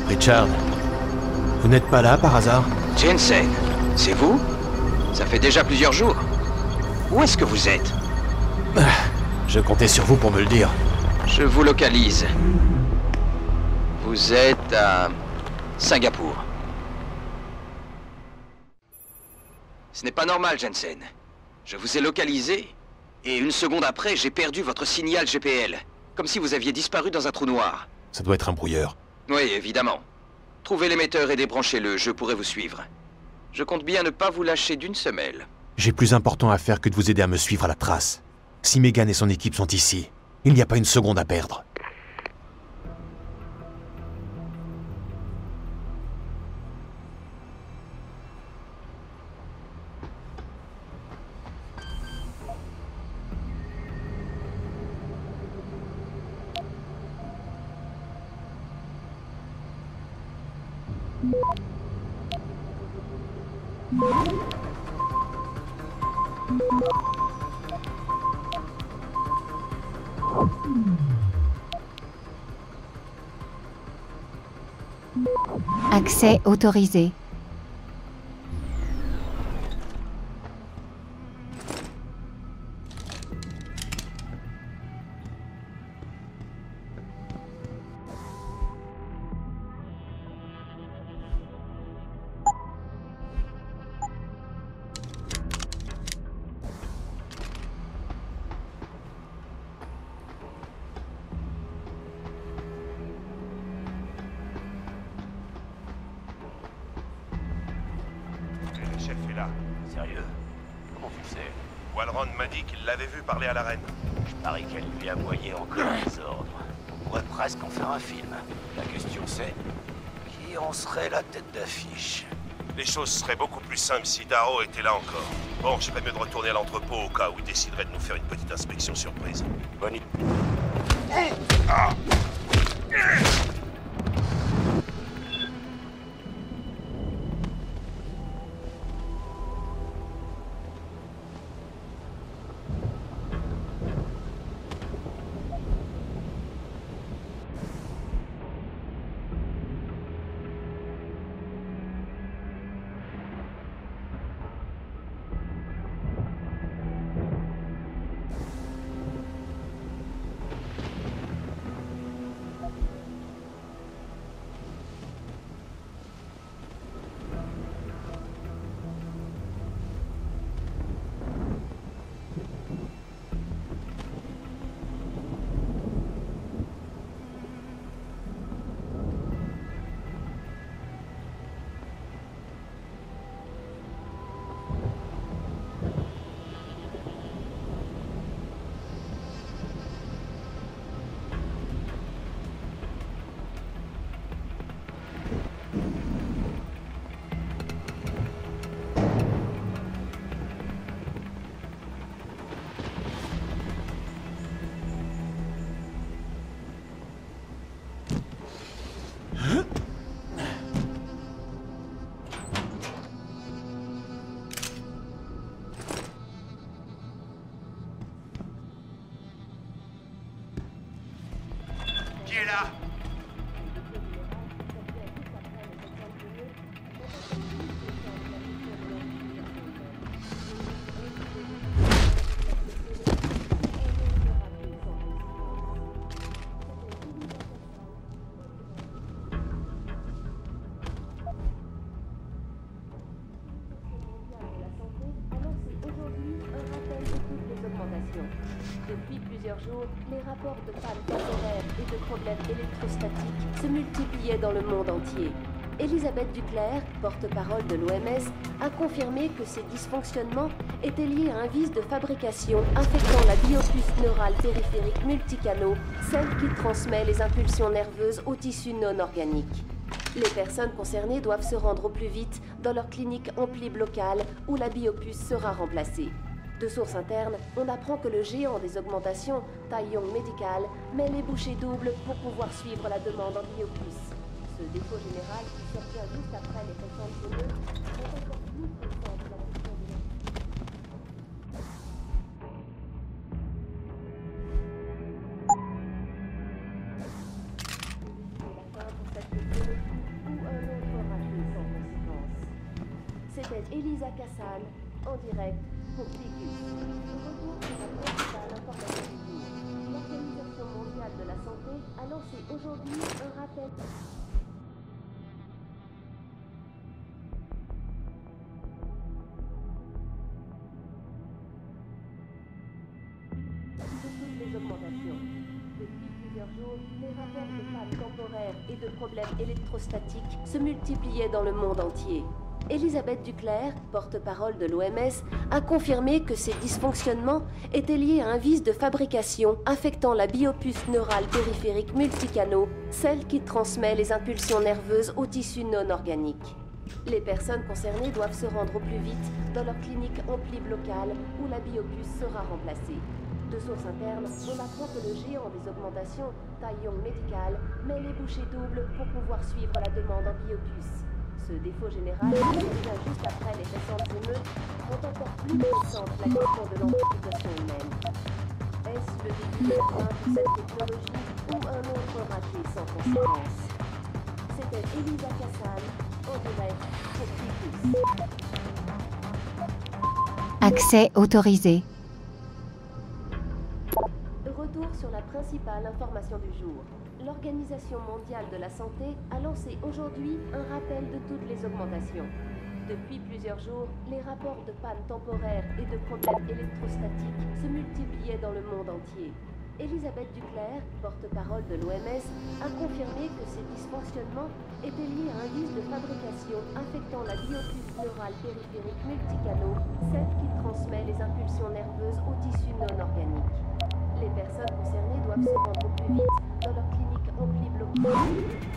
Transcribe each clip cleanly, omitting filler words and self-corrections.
Richard, vous n'êtes pas là par hasard? Jensen, c'est vous? Ça fait déjà plusieurs jours. Où est-ce que vous êtes? Je comptais sur vous pour me le dire. Je vous localise. Vous êtes à Singapour. Ce n'est pas normal, Jensen. Je vous ai localisé, et une seconde après, j'ai perdu votre signal GPL. Comme si vous aviez disparu dans un trou noir. Ça doit être un brouilleur. Oui, évidemment. Trouvez l'émetteur et débranchez-le, je pourrai vous suivre. Je compte bien ne pas vous lâcher d'une semelle. J'ai plus important à faire que de vous aider à me suivre à la trace. Si Megan et son équipe sont ici, il n'y a pas une seconde à perdre. Accès autorisé. Le chef est là. Sérieux? Comment tu le sais? Walron m'a dit qu'il l'avait vu parler à la reine. Je parie qu'elle lui a aboyé encore des ordres. On pourrait presque en faire un film. La question c'est, qui en serait la tête d'affiche? Les choses seraient beaucoup plus simples si Dao était là encore. Bon, je ferais mieux de retourner à l'entrepôt au cas où il déciderait de nous faire une petite inspection surprise. Bonne idée. Qui est là? Depuis plusieurs jours, les rapports de pannes temporaires et de problèmes électrostatiques se multipliaient dans le monde entier. Elisabeth Duclerc, porte-parole de l'OMS, a confirmé que ces dysfonctionnements étaient liés à un vice de fabrication affectant la biopuce neurale périphérique multicanaux, celle qui transmet les impulsions nerveuses aux tissus non organiques. Les personnes concernées doivent se rendre au plus vite dans leur clinique Amplib locale où la biopuce sera remplacée. De sources internes, on apprend que le géant des augmentations, Taiyong Medical, met les bouchées doubles pour pouvoir suivre la demande en biopuce. Ce défaut général, qui survient juste après les récentes émeutes, est encore plus pressant de la question de la fin pour cette vidéo. C'était Elisa Cassan, en direct pour Picus. Retour sur la principale information du jour. L'Organisation mondiale de la santé a lancé aujourd'hui un rappel. De toutes les augmentations. Depuis plusieurs jours, les rapports de pannes temporaires et de problèmes électrostatiques se multipliaient dans le monde entier. Elisabeth Duclerc, porte-parole de l'OMS, a confirmé que ces dysfonctionnements étaient liés à un vice de fabrication affectant la biopuce neurale périphérique multicanaux, celle qui transmet les impulsions nerveuses aux tissus non organiques. Les personnes concernées doivent se rendre au plus vite dans leur clinique Amplib locale où la biopuce sera remplacée. De sources internes, on apprend que le géant des augmentations, Taiyong Medical, met les bouchées doubles pour pouvoir suivre la demande en biopuce. Ce défaut général, qui vient juste après les récentes émeutes, rend encore plus pressante la question de l'amplification humaine. Est-ce le début de la fin de cette technologie ou un autre raté sans conséquence? C'était Elisa Cassan, en direct pour Picus. Accès autorisé. Retour sur la principale information du jour. L'Organisation mondiale de la santé a lancé aujourd'hui un rappel de toutes les augmentations. Depuis plusieurs jours, les rapports de panne temporaire et de problèmes électrostatiques se multipliaient dans le monde entier. Elisabeth Duclerc, porte-parole de l'OMS, a confirmé que ces dysfonctionnements étaient liés à un vice de fabrication affectant la biopuce neurale périphérique multicanaux, celle qui transmet les impulsions nerveuses aux tissus non organiques. Les personnes concernées doivent se rendre au plus vite dans leur clinique Amplib locale.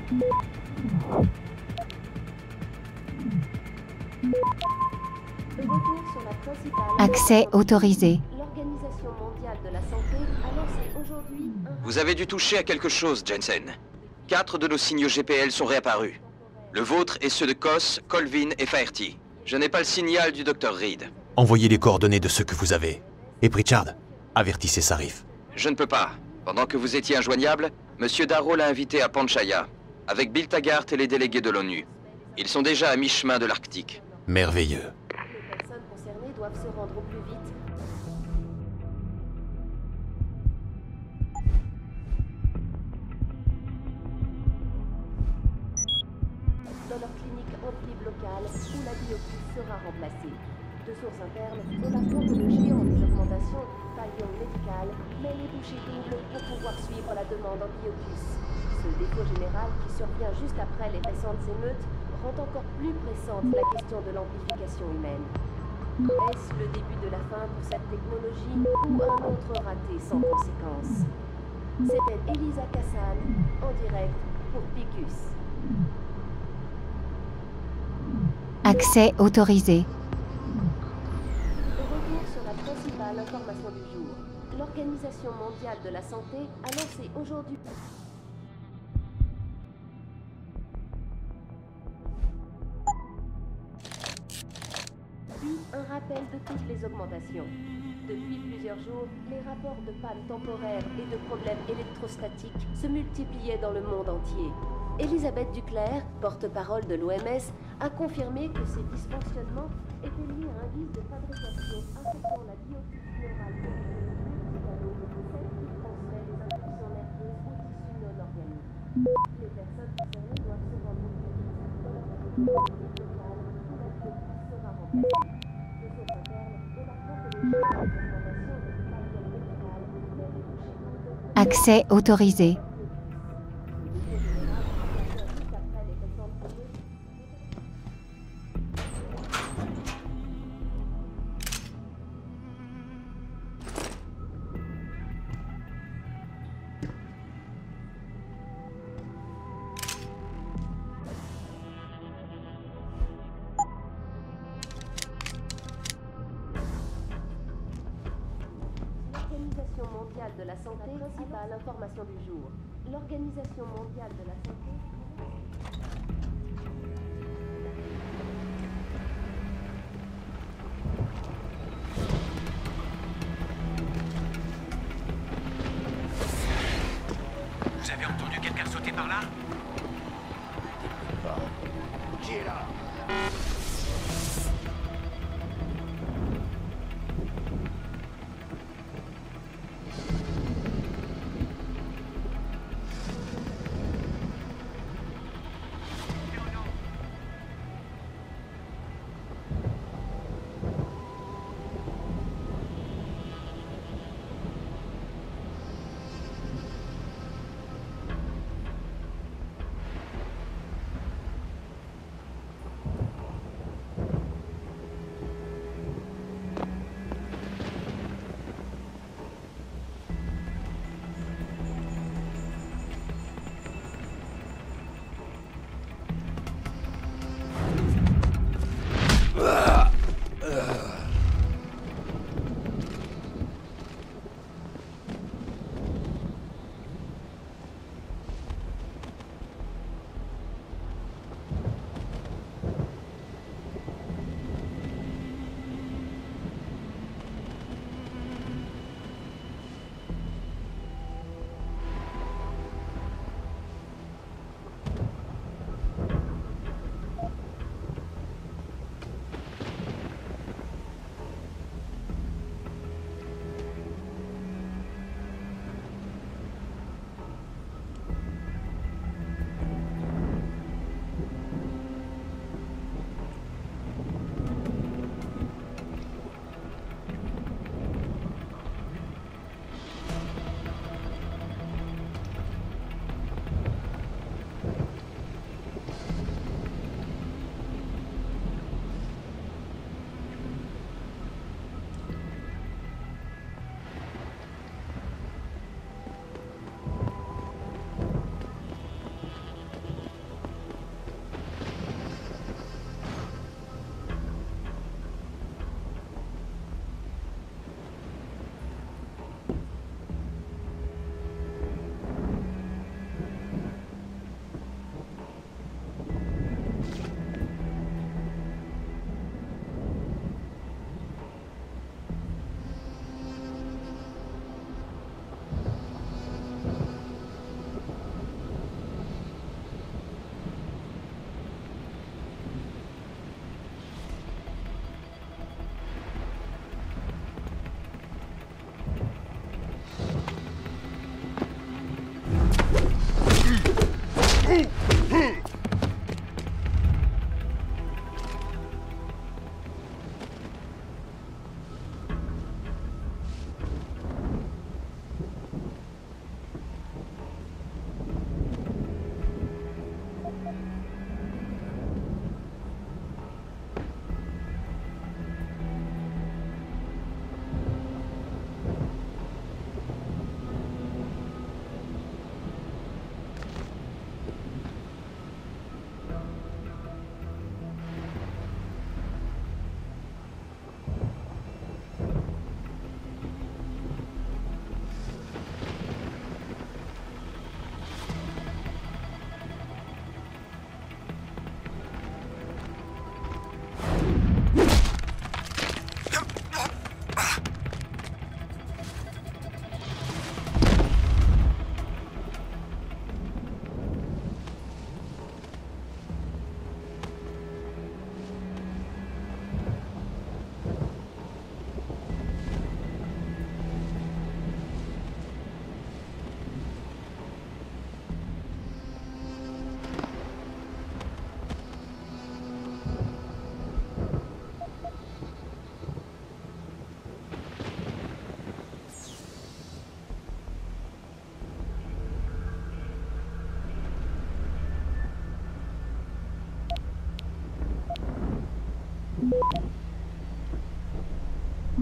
Retour sur la principale. Accès autorisé. L'Organisation mondiale de la santé a lancé aujourd'hui un... Vous avez dû toucher à quelque chose, Jensen. 4 de nos signaux GPL sont réapparus. Le vôtre et ceux de Koss, Colvin et Faherty. Je n'ai pas le signal du Dr. Reed. Envoyez les coordonnées de ceux que vous avez. Et Pritchard, avertissez Sarif. Je ne peux pas. Pendant que vous étiez injoignable, Monsieur Darrow l'a invité à Panchaya, avec Bill Taggart et les délégués de l'ONU. Ils sont déjà à mi-chemin de l'Arctique. Merveilleux. Les personnes concernées doivent se rendre au plus vite. Dans leur clinique Amplib locale où la biopuce sera remplacée. De sources internes, on apprend que le géant des augmentations, Taiyong Medical, met les bouchées doubles pour pouvoir suivre la demande en biopuce. Ce défaut général qui survient juste après les récentes émeutes rend encore plus pressante la question de l'amplification humaine. Est-ce le début de la fin pour cette technologie ou un autre raté sans conséquence? C'était Elisa Cassan, en direct pour Picus. Accès autorisé. Retour sur la principale information du jour. L'Organisation mondiale de la santé a lancé aujourd'hui... Puis un rappel de toutes les augmentations. Depuis plusieurs jours, les rapports de panne temporaire et de problèmes électrostatiques se multipliaient dans le monde entier. Elisabeth Duclerc, porte-parole de l'OMS, a confirmé que ces dysfonctionnements étaient liés à un vice de fabrication affectant la biopuce neurale périphérique multicanaux, celle qui transmet les impulsions nerveuses aux tissus non organiques. Les personnes concernées doivent se rendre au plus vite dans leur clinique locale où la biopuce sera remplacée. De sources internes, on apprend que le géant des augmentations de Taiyong Medical met les bouchées doubles. Accès autorisé. L'Organisation mondiale de la santé, principale information du jour. L'Organisation mondiale de la santé... Vous avez entendu quelqu'un sauter par là? Qui est là?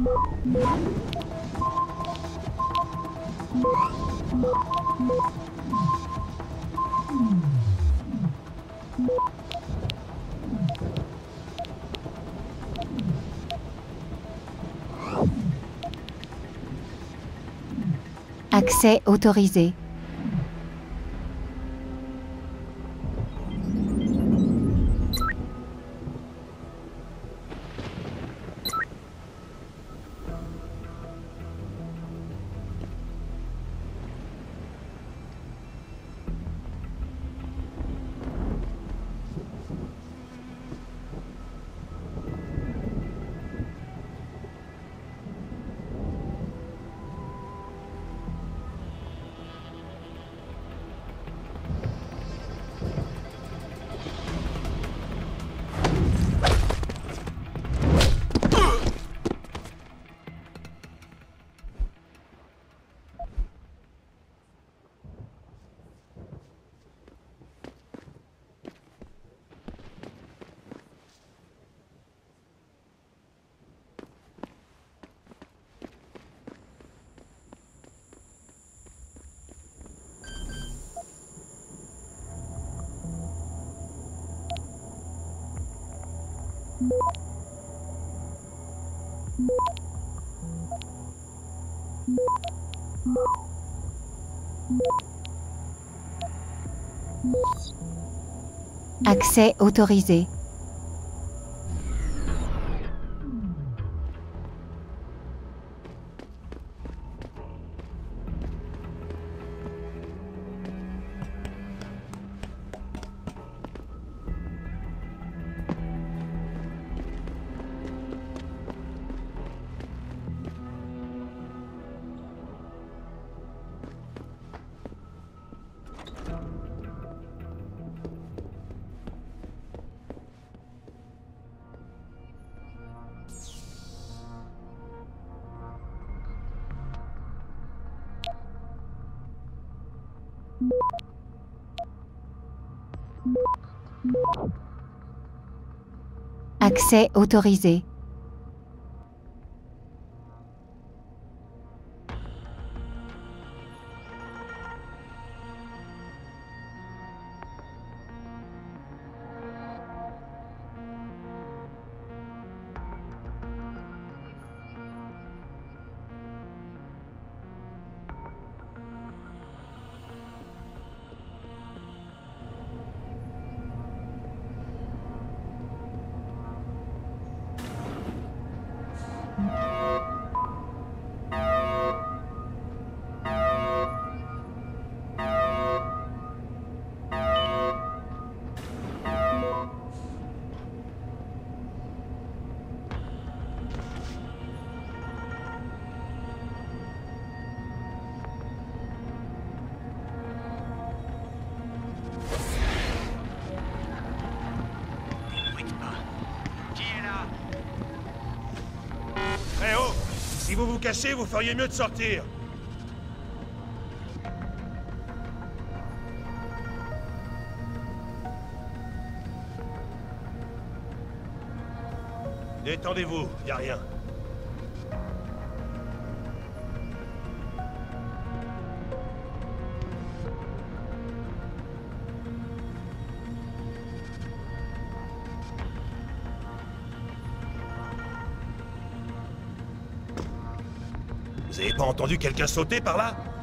Accès autorisé. Accès autorisé. Accès autorisé. Eh oh! Si vous vous cachez, vous feriez mieux de sortir. Détendez-vous, y a rien. Vous avez pas entendu quelqu'un sauter par là?